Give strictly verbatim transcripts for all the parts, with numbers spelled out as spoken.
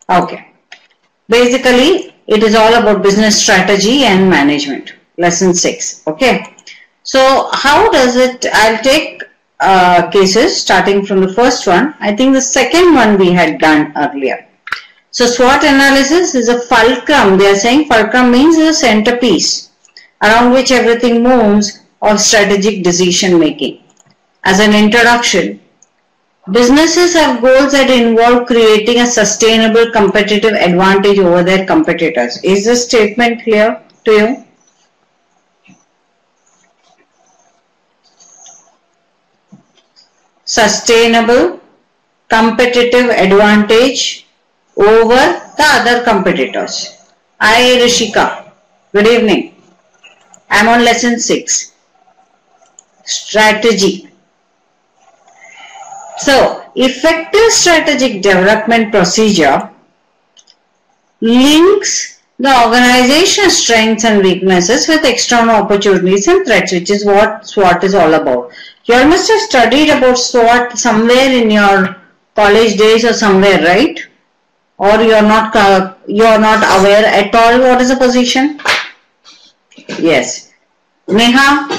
Okay. Basically, it is all about business strategy and management. Lesson six. Okay. So, how does it, I'll take uh, cases starting from the first one. I think the second one we had done earlier. So, SWOT analysis is a fulcrum. They are saying fulcrum means a centerpiece around which everything moves of strategic decision making. As an introduction, businesses have goals that involve creating a sustainable competitive advantage over their competitors. Is this statement clear to you? Sustainable competitive advantage over the other competitors. Hi Rishika, good evening. I am on lesson six. Strategy. So, effective strategic development procedure links the organization's strengths and weaknesses with external opportunities and threats, which is what SWOT is all about. You all must have studied about SWOT somewhere in your college days or somewhere, right? Or you are not uh, you are not aware at all what is the position? Yes. Neha?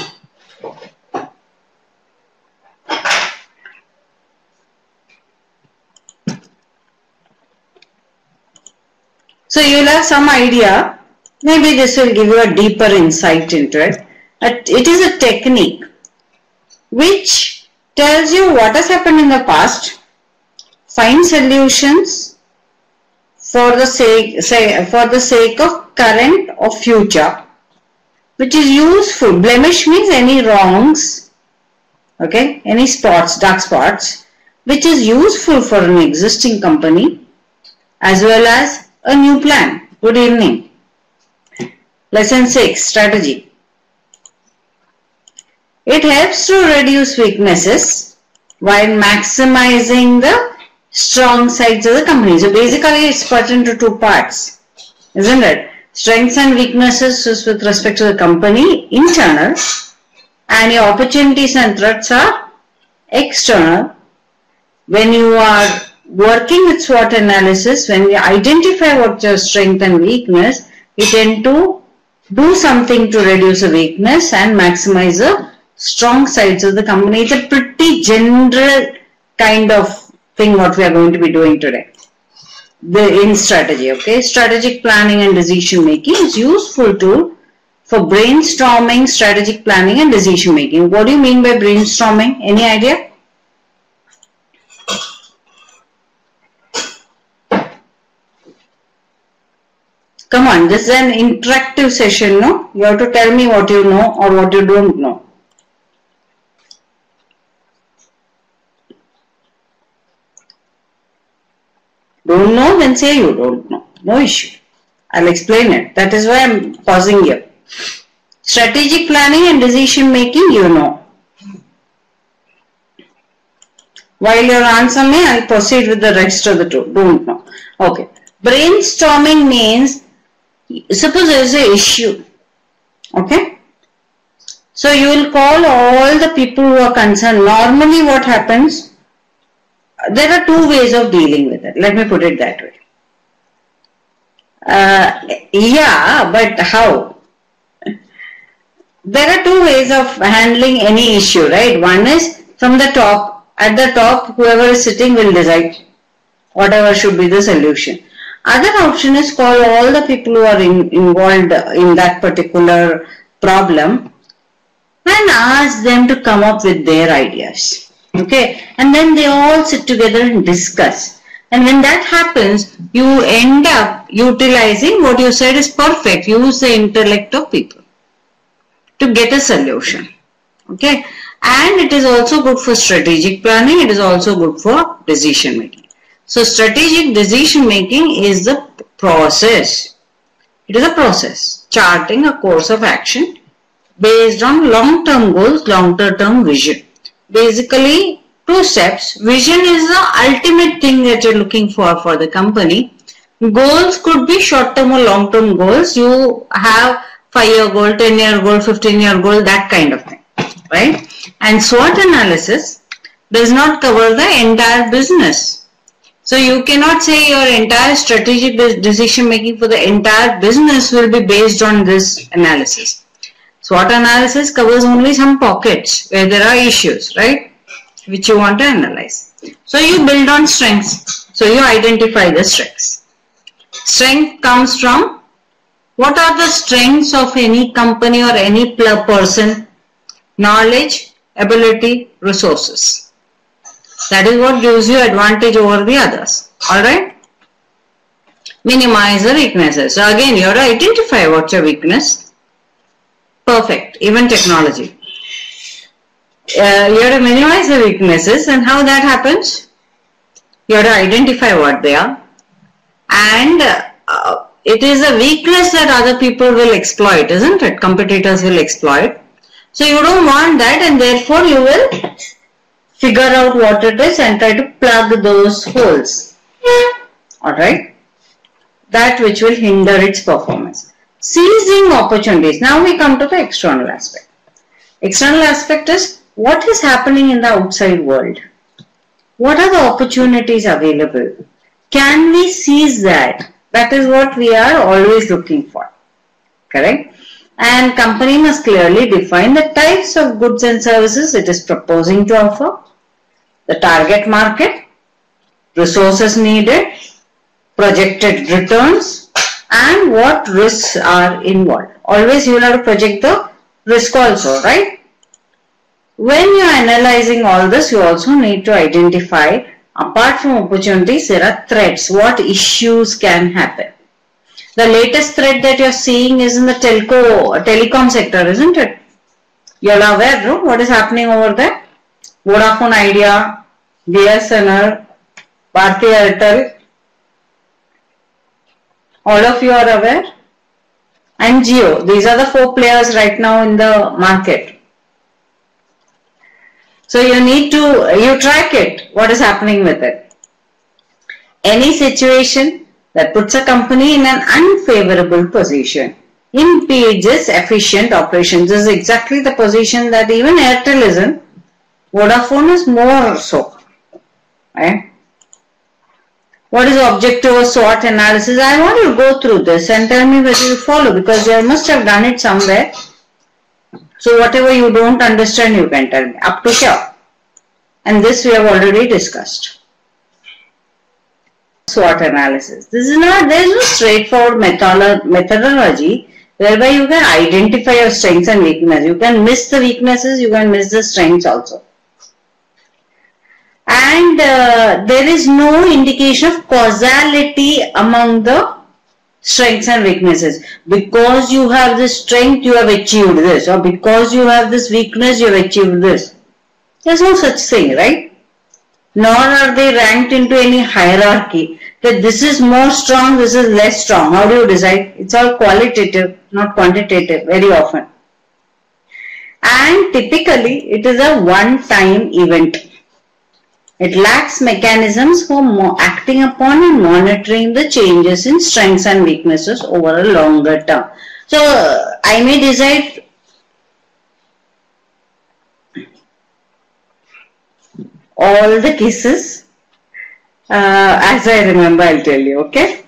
So you will have some idea, maybe this will give you a deeper insight into it. It is a technique which tells you what has happened in the past, find solutions for the sake, say, for the sake of current or future, which is useful. Blemish means any wrongs, okay, any spots, dark spots, which is useful for an existing company as well as a new plan. Good evening. Lesson six, strategy. It helps to reduce weaknesses while maximizing the strong sides of the company. So basically it's split into two parts, isn't it? Strengths and weaknesses is with respect to the company, internal, and your opportunities and threats are external. When you are working with SWOT analysis, when you identify what's your strength and weakness, you tend to do something to reduce the weakness and maximize the strong sides of the company. It's a pretty general kind of thing what we are going to be doing today. The in strategy, okay? Strategic planning and decision making is useful tool for brainstorming, strategic planning and decision making. What do you mean by brainstorming? Any idea? Come on, this is an interactive session, no? You have to tell me what you know or what you don't know. Don't know, then say you don't know. No issue. I'll explain it. That is why I'm pausing here. Strategic planning and decision making, you know. While your answer may, I'll proceed with the rest of the two. Don't know. Okay. Brainstorming means, suppose there is an issue, okay? So you will call all the people who are concerned. Normally what happens, there are two ways of dealing with it. Let me put it that way. Uh, yeah, but how? There are two ways of handling any issue, right? One is from the top. At the top, whoever is sitting will decide whatever should be the solution. Other option is call all the people who are in, involved in that particular problem and ask them to come up with their ideas. Okay, and then they all sit together and discuss. And when that happens, you end up utilizing what you said is perfect. Use the intellect of people to get a solution. Okay, and it is also good for strategic planning. It is also good for decision making. So strategic decision making is the process. It is a process, charting a course of action based on long-term goals, long-term vision. Basically, two steps. Vision is the ultimate thing that you're looking for for the company. Goals could be short-term or long-term goals. You have five-year goal, ten-year goal, fifteen-year goal, that kind of thing, right? And SWOT analysis does not cover the entire business. So you cannot say your entire strategic decision making for the entire business will be based on this analysis. SWOT analysis covers only some pockets where there are issues, right, which you want to analyze. So you build on strengths. So you identify the strengths. Strength comes from what are the strengths of any company or any person? Knowledge, ability, resources. That is what gives you advantage over the others. Alright? Minimize the weaknesses. So again, you have to identify what's your weakness. Perfect. Even technology. Uh, you have to minimize the weaknesses, and how that happens? You have to identify what they are. And uh, it is a weakness that other people will exploit, isn't it? Competitors will exploit. So you don't want that, and therefore you will figure out what it is and try to plug those holes. Alright? That which will hinder its performance. Seizing opportunities. Now we come to the external aspect. External aspect is what is happening in the outside world. What are the opportunities available? Can we seize that? That is what we are always looking for. Correct? And company must clearly define the types of goods and services it is proposing to offer, the target market, resources needed, projected returns, and what risks are involved. Always you will have to project the risk also, right? When you are analyzing all this, you also need to identify, apart from opportunities, there are threats. What issues can happen? The latest threat that you are seeing is in the telco, telecom sector, isn't it? You are aware, no? What is happening over there? Vodafone Idea, B S N L, Bharti Airtel. All of you are aware? And Jio. These are the four players right now in the market. So you need to, you track it. What is happening with it? Any situation that puts a company in an unfavorable position impedes its efficient operations. This is exactly the position that even Airtel is in. Vodafone is more so. Right? What is the objective of SWOT analysis? I want you to go through this and tell me whether you follow, because you must have done it somewhere. So whatever you don't understand, you can tell me. Up to here. And this we have already discussed. SWOT analysis. This is not, there is no straightforward methodology whereby you can identify your strengths and weaknesses. You can miss the weaknesses, you can miss the strengths also. And uh, there is no indication of causality among the strengths and weaknesses. Because you have this strength, you have achieved this, or because you have this weakness, you have achieved this. There is no such thing, right? Nor are they ranked into any hierarchy that this is more strong, this is less strong. How do you decide? It's all qualitative, not quantitative, very often. And typically, it is a one-time event. It lacks mechanisms for acting upon and monitoring the changes in strengths and weaknesses over a longer term. So, I may decide all the cases uh, as I remember, I'll tell you, okay?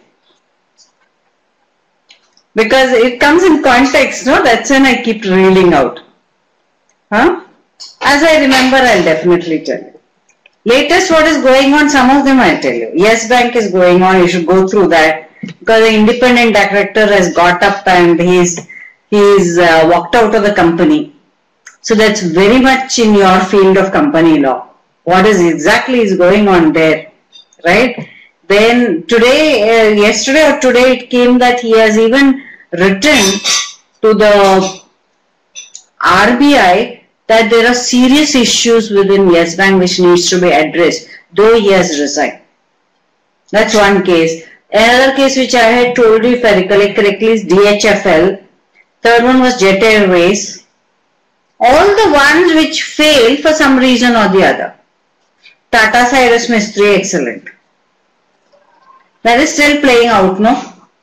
Because it comes in context, no? That's when I keep reeling out. Huh? As I remember, I'll definitely tell you. Latest what is going on, some of them I'll tell you. Yes Bank is going on, you should go through that. Because the independent director has got up and he's, he's uh, walked out of the company. So that's very much in your field of company law. What is exactly is going on there, right? Then today, uh, yesterday or today it came that he has even written to the R B I that there are serious issues within Yes Bank which needs to be addressed, though he has resigned. That's one case. Another case which I had told you, if I recollect correctly, is D H F L. Third one was Jet Airways. All the ones which failed for some reason or the other. Tata Cyrus Mistry, excellent. That is still playing out, no?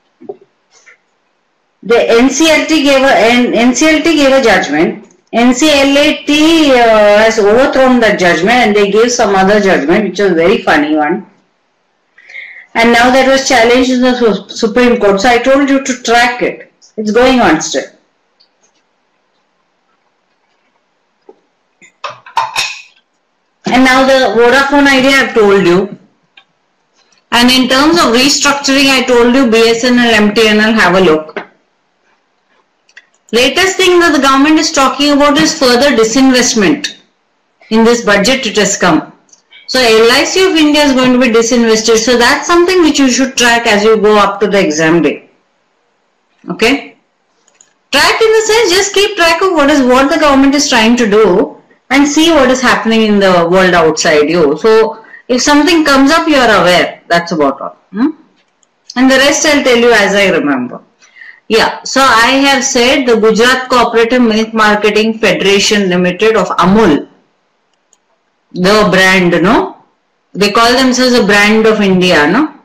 The N C L T gave a, N C L T gave a judgment. N C L A T uh, has overthrown that judgment and they gave some other judgment which was a very funny one. And now that was challenged in the Supreme Court. So I told you to track it. It's going on still. And now the Vodafone idea I have told you. And in terms of restructuring, I told you B S N L, M T N L, have a look. Latest thing that the government is talking about is further disinvestment. In this budget it has come. So L I C of India is going to be disinvested. So that's something which you should track as you go up to the exam day. Okay. Track in the sense, just keep track of what is what the government is trying to do and see what is happening in the world outside you. So if something comes up, you are aware. That's about all. Hmm? And the rest I'll tell you as I remember. Yeah, so I have said the Gujarat Cooperative Milk Marketing Federation Limited of Amul, the brand, no? They call themselves a brand of India, no?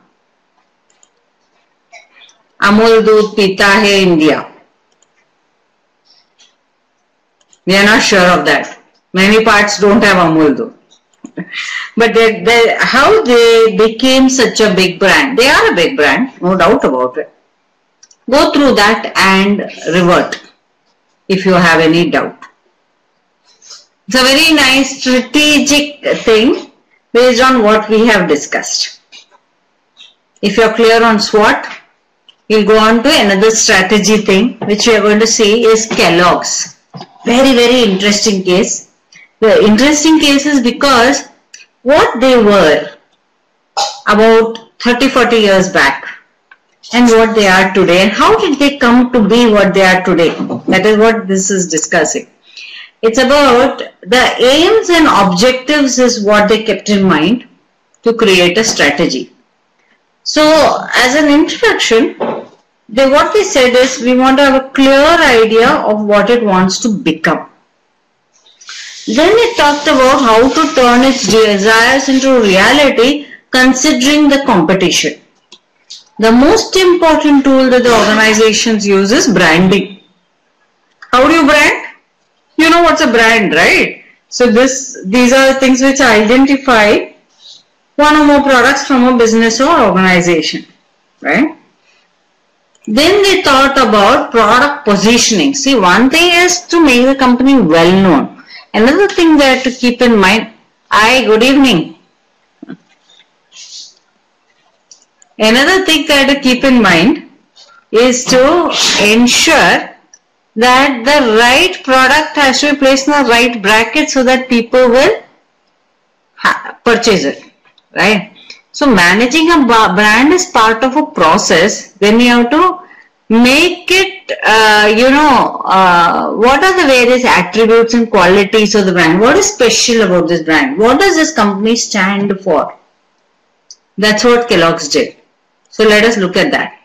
Amul Doodh Pita Hai India. We are not sure of that. Many parts don't have Amul Doodh. But they, they, how they became such a big brand? They are a big brand, no doubt about it. Go through that and revert if you have any doubt. It's a very nice strategic thing based on what we have discussed. If you are clear on SWOT, we'll go on to another strategy thing which we are going to see is Kellogg's. Very, very interesting case. The interesting case is because what they were about thirty forty years back and what they are today, and how did they come to be what they are today. That is what this is discussing. It's about the aims and objectives is what they kept in mind to create a strategy. So as an introduction, they, what they said is we want to have a clear idea of what it wants to become. Then it talked about how to turn its desires into reality considering the competition. The most important tool that the organizations use is branding. How do you brand? You know what's a brand, right? So this, these are things which identify one or more products from a business or organization, right? Then they thought about product positioning. See, one thing is to make the company well known. Another thing they have to keep in mind, hi, good evening. Another thing they have to keep in mind is to ensure that the right product has to be placed in the right bracket so that people will purchase it, right? So managing a brand is part of a process. Then you have to make it, uh, you know, uh, what are the various attributes and qualities of the brand? What is special about this brand? What does this company stand for? That's what Kellogg's did. So let us look at that.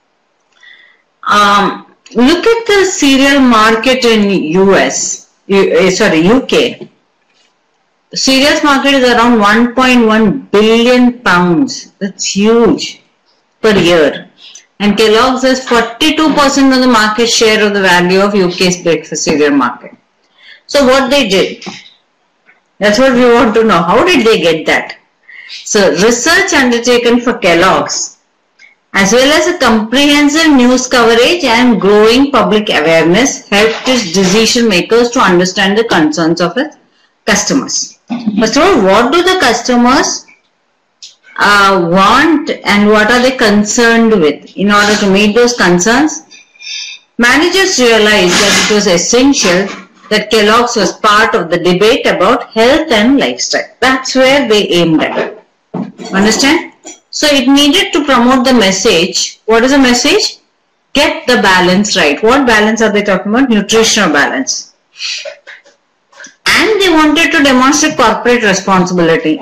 Um, look at the cereal market in U S, U, sorry, U K. The cereals market is around one point one billion pounds. That's huge per year. And Kellogg's has forty-two percent of the market share of the value of U K's breakfast cereal market. So what they did, that's what we want to know. How did they get that? So research undertaken for Kellogg's as well as a comprehensive news coverage and growing public awareness helped its decision makers to understand the concerns of its customers. First of all, what do the customers uh, want and what are they concerned with? In order to meet those concerns, managers realized that it was essential that Kellogg's was part of the debate about health and lifestyle. That's where they aimed at. Understand? So it needed to promote the message. What is the message? Get the balance right. What balance are they talking about? Nutritional balance. And they wanted to demonstrate corporate responsibility.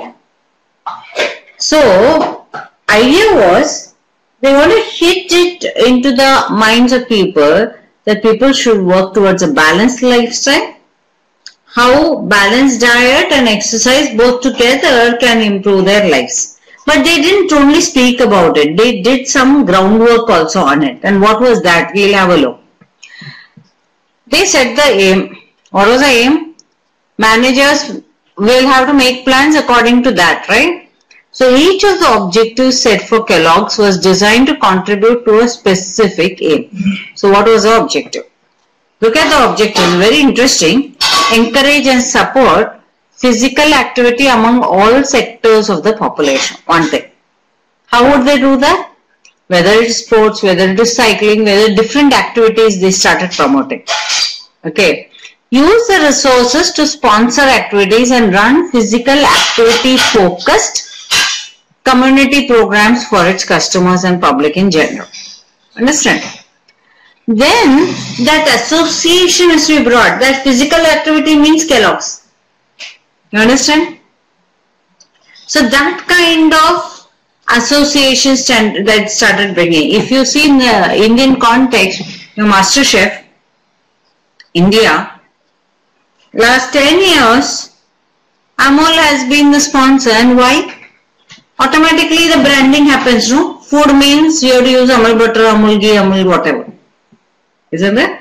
So idea was they want to hit it into the minds of people that people should work towards a balanced lifestyle. How balanced diet and exercise both together can improve their lives. But they didn't only speak about it. They did some groundwork also on it. And what was that? We'll have a look. They set the aim. What was the aim? Managers will have to make plans according to that, right? So each of the objectives set for Kellogg's was designed to contribute to a specific aim. So what was the objective? Look at the objectives, very interesting. Encourage and support physical activity among all sectors of the population. One thing. How would they do that? Whether it is sports, whether it is cycling, whether different activities they started promoting. Okay. Use the resources to sponsor activities and run physical activity focused community programs for its customers and public in general. Understand? Then that association is to be brought. That physical activity means Kellogg's. You understand? So that kind of association stand, that started bringing. If you see in the Indian context, your Master Chef, India, last ten years, Amul has been the sponsor, and why? Automatically the branding happens, no? Food means you have to use Amul butter, Amul ghee, Amul whatever. Isn't it?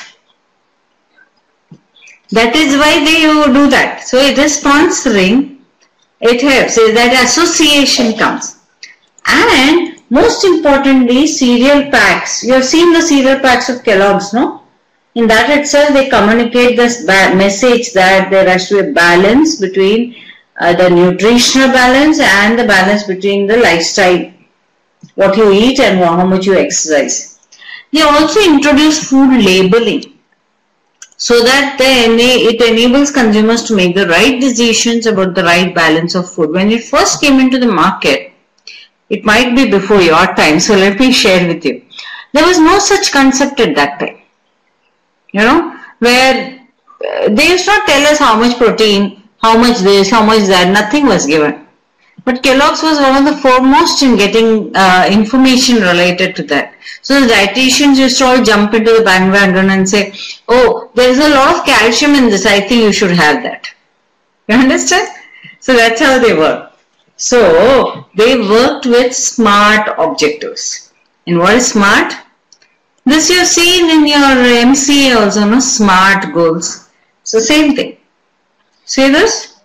That is why they do that. So it is sponsoring, it helps, so that association comes. And most importantly, cereal packs. You have seen the cereal packs of Kellogg's, no? In that itself, they communicate this message that there has to be a balance between uh, the nutritional balance and the balance between the lifestyle, what you eat and how much you exercise. They also introduce food labeling so that they, it enables consumers to make the right decisions about the right balance of food. When it first came into the market, it might be before your time, so let me share with you. There was no such concept at that time. You know, where uh, they used not tell us how much protein, how much this, how much that, nothing was given. But Kellogg's was one of the foremost in getting uh, information related to that. So the dietitians used to all jump into the bandwagon and say, oh, there is a lot of calcium in this, I think you should have that. You understand? So that's how they work. So they worked with SMART objectives. And what is SMART? This you have seen in your M C A also, no? SMART goals. So same thing. See this?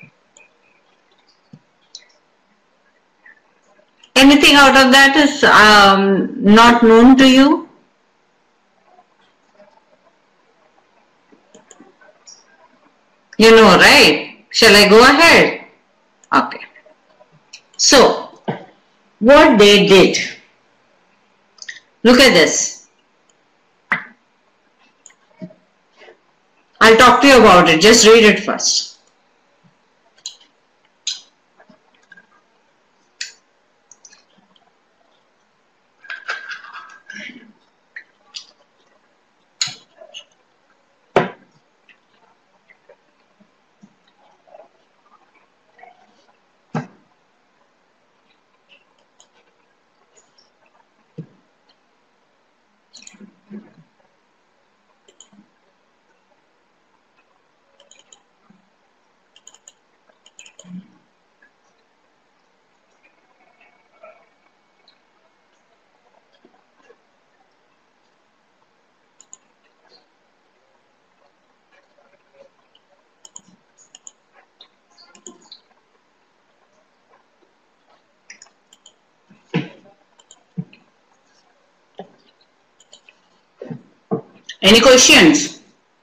Anything out of that is um, not known to you? You know, right? Shall I go ahead? Okay. So, what they did. Look at this. I'll talk to you about it. Just read it first. Any questions?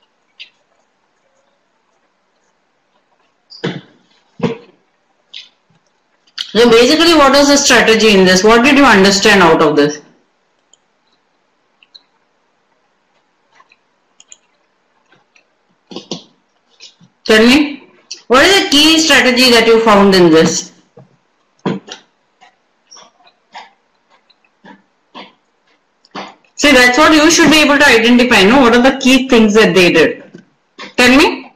So basically, what was the strategy in this? What did you understand out of this? Tell me, what is the key strategy that you found in this? See, that's what you should be able to identify, no? What are the key things that they did? Tell me.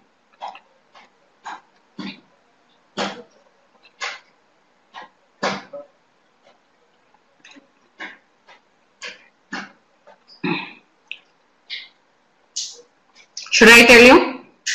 Should I tell you?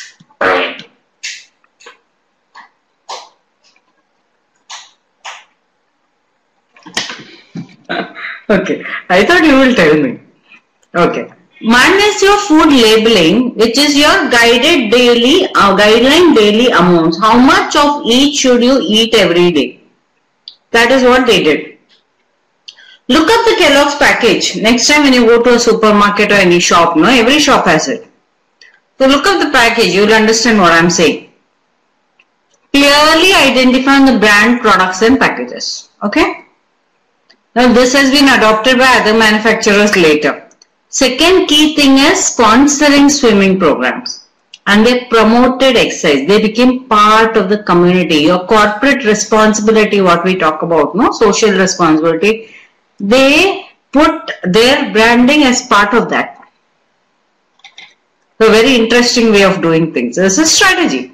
Okay, I thought you will tell me. Okay. One is your food labeling, which is your guided daily, uh, guideline daily amounts. How much of each should you eat every day? That is what they did. Look up the Kellogg's package. Next time when you go to a supermarket or any shop, no, every shop has it. So look up the package, you will understand what I am saying. Clearly identifying the brand, products and packages. Okay. Now this has been adopted by other manufacturers later. Second key thing is sponsoring swimming programs. And they promoted exercise. They became part of the community. Your corporate responsibility, what we talk about, no, social responsibility. They put their branding as part of that. A very interesting way of doing things. This is a strategy.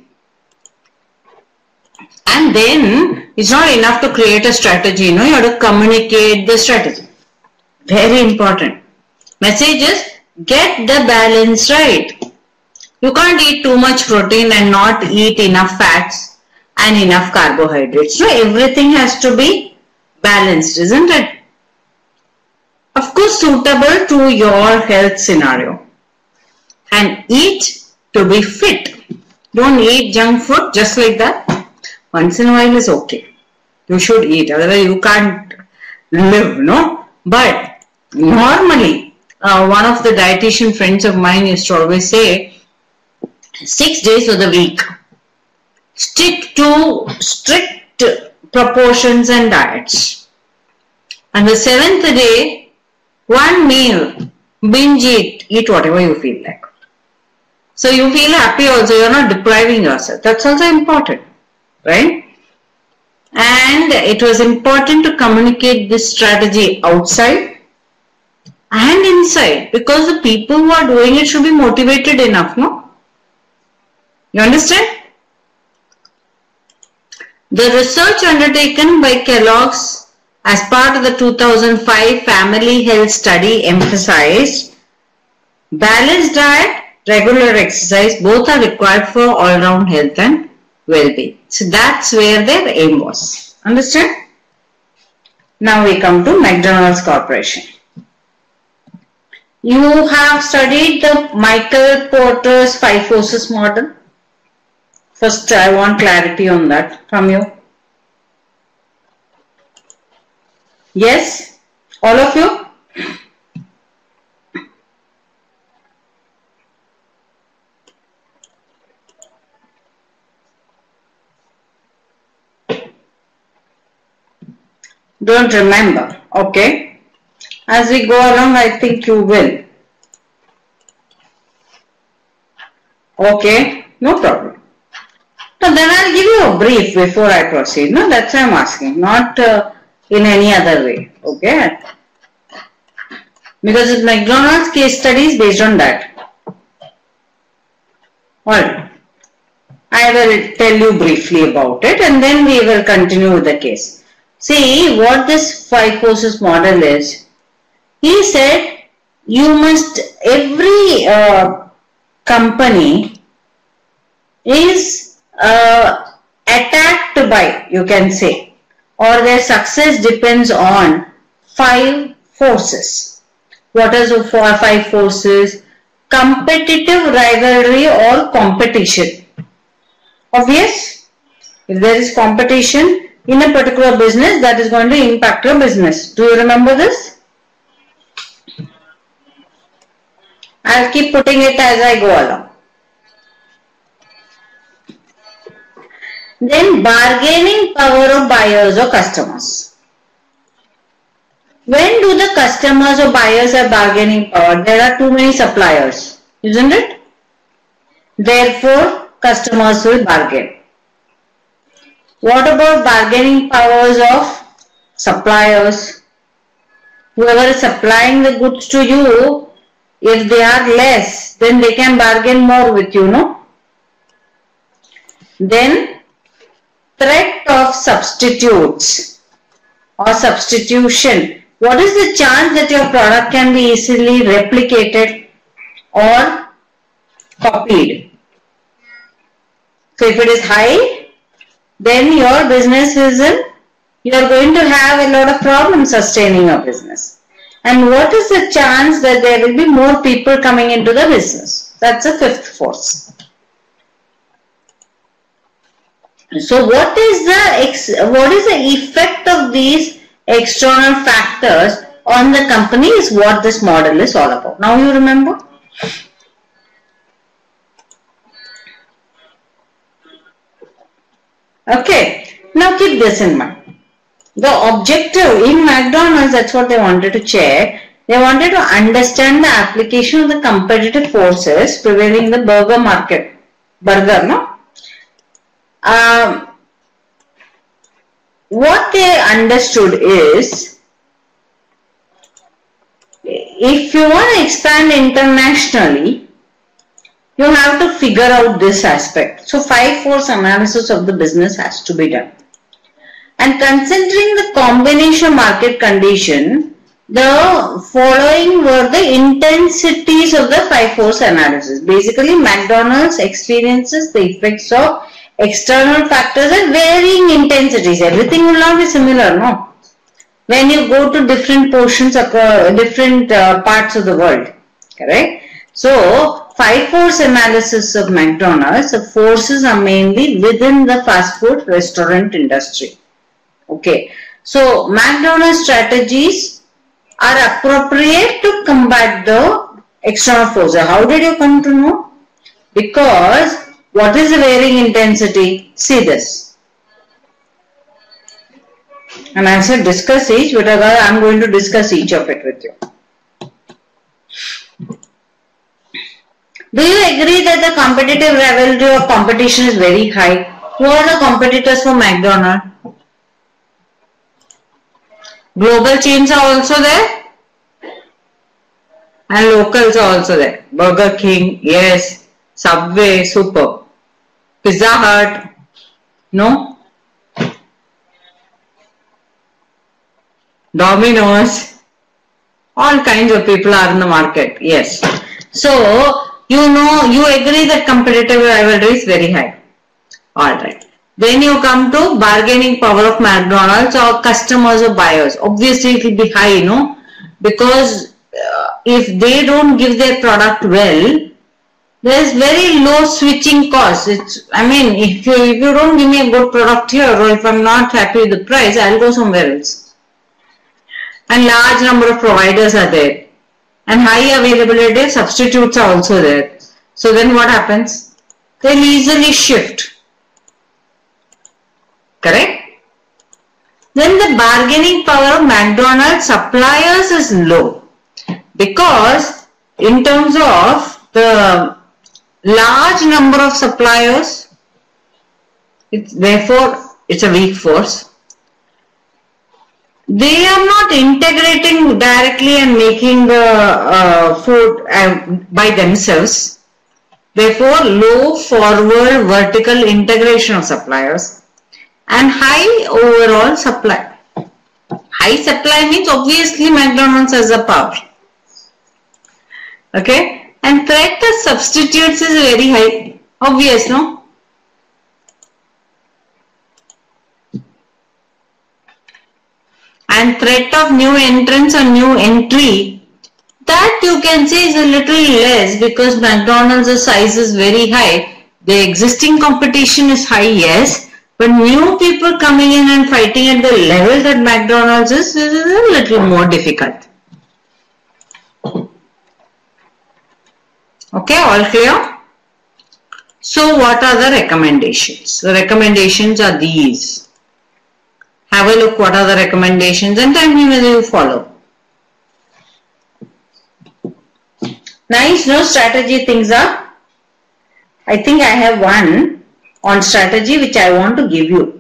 And then it's not enough to create a strategy, you know, you have to communicate the strategy. Very important. Message is get the balance right. You can't eat too much protein and not eat enough fats and enough carbohydrates. So everything has to be balanced, isn't it? Of course, suitable to your health scenario. And eat to be fit. Don't eat junk food just like that. Once in a while is okay. You should eat, otherwise you can't live, no? But normally, uh, one of the dietitian friends of mine used to always say, six days of the week, stick to strict proportions and diets. And the seventh day, one meal, binge eat, eat whatever you feel like. So you feel happy also, you are not depriving yourself. That's also important, right? And it was important to communicate this strategy outside and inside, because the people who are doing it should be motivated enough, no? You understand? The research undertaken by Kellogg's as part of the two thousand five Family Health Study emphasized balanced diet, regular exercise, both are required for all-round health and well-being. So that's where their aim was. Understand? Now we come to McDonald's Corporation. You have studied the Michael Porter's five forces model. First, I want clarity on that from you. Yes? All of you? Don't remember. Okay. As we go along, I think you will. Okay. No problem. So then I'll give you a brief before I proceed. No, that's why I'm asking, not uh, in any other way. Okay. Because it's McDonald's case studies based on that. Alright. I will tell you briefly about it and then we will continue with the case. See what this five forces model is. He said you must, every uh, company is uh, attacked by, you can say, or their success depends on five forces. What are the four, five forces? Competitive rivalry or competition. Obvious? If there is competition in a particular business, that is going to impact your business. Do you remember this? I'll keep putting it as I go along. Then bargaining power of buyers or customers. When do the customers or buyers have bargaining power? There are too many suppliers, isn't it? Therefore, customers will bargain. What about bargaining powers of suppliers? Whoever is supplying the goods to you, if they are less, then they can bargain more with you, no? Then, threat of substitutes or substitution. What is the chance that your product can be easily replicated or copied? So if it is high, then your business is in, you are going to have a lot of problems sustaining your business. And what is the chance that there will be more people coming into the business? That's the fifth force. So what is the ex what is the effect of these external factors on the company is what this model is all about. Now you remember? Okay, now keep this in mind. The objective in McDonald's, that's what they wanted to check. They wanted to understand the application of the competitive forces prevailing in the burger market. Burger, no? Um, what they understood is, if you want to expand internationally, you have to figure out this aspect. So five force analysis of the business has to be done. And considering the combination market condition, the following were the intensities of the five force analysis. Basically, McDonald's experiences the effects of external factors at varying intensities. Everything will not be similar, no? When you go to different portions of uh, different uh, parts of the world, correct? So, five force analysis of McDonald's, the forces are mainly within the fast food restaurant industry. Okay, so McDonald's strategies are appropriate to combat the external forces. How did you come to know? Because what is the varying intensity? See this. And I said discuss each, but I am going to discuss each of it with you. Do you agree that the competitive rivalry of competition is very high? Who are the competitors for McDonald's? Global chains are also there and locals are also there. Burger King, yes. Subway, super. Pizza Hut, no. Domino's, all kinds of people are in the market, yes. So, you know, you agree that competitive rivalry is very high. Alright. Then you come to bargaining power of McDonald's or customers or buyers. Obviously, it will be high, no? Because uh, if they don't give their product well, there is very low switching cost. It's, I mean, if you, if you don't give me a good product here, or if I'm not happy with the price, I'll go somewhere else. And large number of providers are there. And high availability of substitutes are also there. So then what happens? They'll easily shift. Correct? Then the bargaining power of McDonald's suppliers is low. Because in terms of the large number of suppliers, it's, therefore it's a weak force. They are not integrating directly and making the uh, food uh, by themselves. Therefore, low forward vertical integration of suppliers and high overall supply. High supply means obviously McDonald's has the power. Okay, and threat of substitutes is very high. Obvious, no? And threat of new entrants or new entry, that you can say is a little less because McDonald's size is very high. The existing competition is high, yes, but new people coming in and fighting at the level that McDonald's is, is a little more difficult. Okay, all clear? So what are the recommendations? The recommendations are these. Have a look what are the recommendations and tell me whether you follow. Nice, no strategy things are. I think I have one on strategy which I want to give you.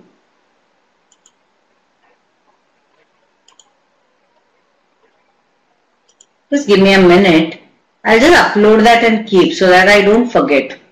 Just give me a minute. I'll just upload that and keep so that I don't forget.